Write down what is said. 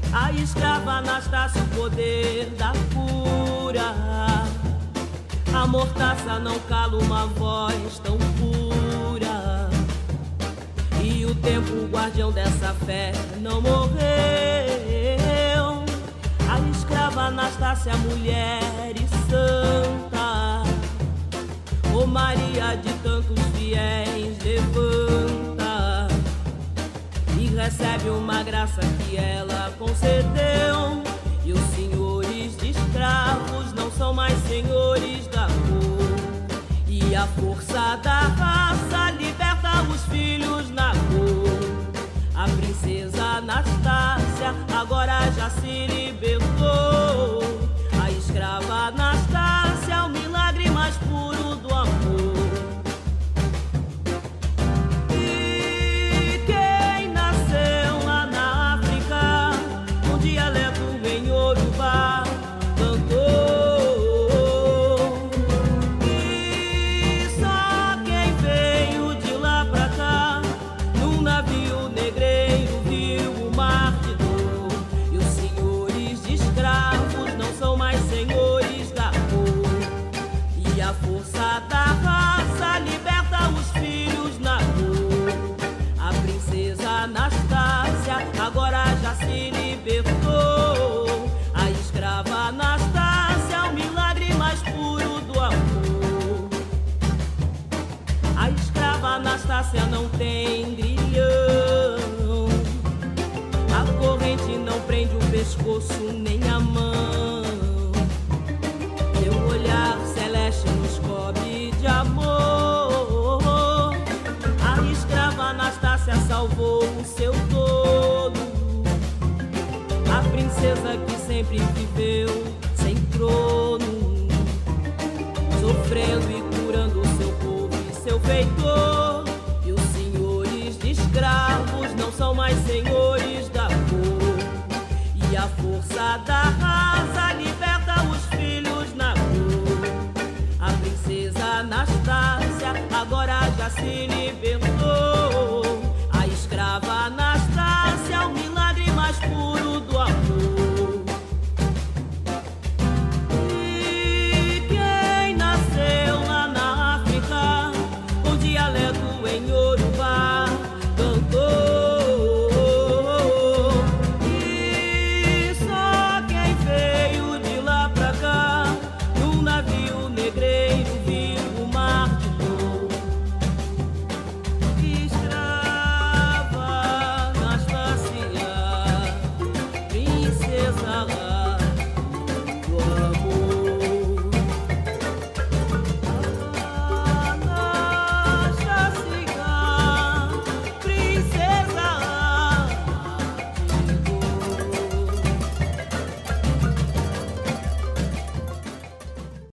A escrava Anastácia, o poder da cura. A mortaça não cala uma voz tão pura. E o tempo, o guardião dessa fé, não morreu. A escrava Anastácia, mulher e santa. Ô Maria de tantos fiéis, levanta e recebe uma graça que ela concedeu. E os senhores de escravos não são mais senhores da cor. E a força da raça liberta os filhos na cor. A princesa Anastácia agora já se libertou. A escrava Anastácia, o milagre mais puro do amor. E quem nasceu lá na África, um dialeto em Yorubá, cantou. E só quem veio de lá pra cá, num navio negreiro, viu o mar de dor. E os senhores de escravos não são mais senhores da cor. E a força da raça liberta os filhos na cor. A princesa Anastácia agora já se libertou. A escrava Anastácia, o milagre mais puro do amor. A escrava Anastácia não tem grilhão. A corrente não prende o pescoço nem a mão. Seu olhar celeste nos cobre de amor. A escrava Anastácia salvou o seu todo. A princesa que sempre viveu sem trono, sofrendo e curando o seu povo e seu feitor. E os senhores de escravos não são mais senhores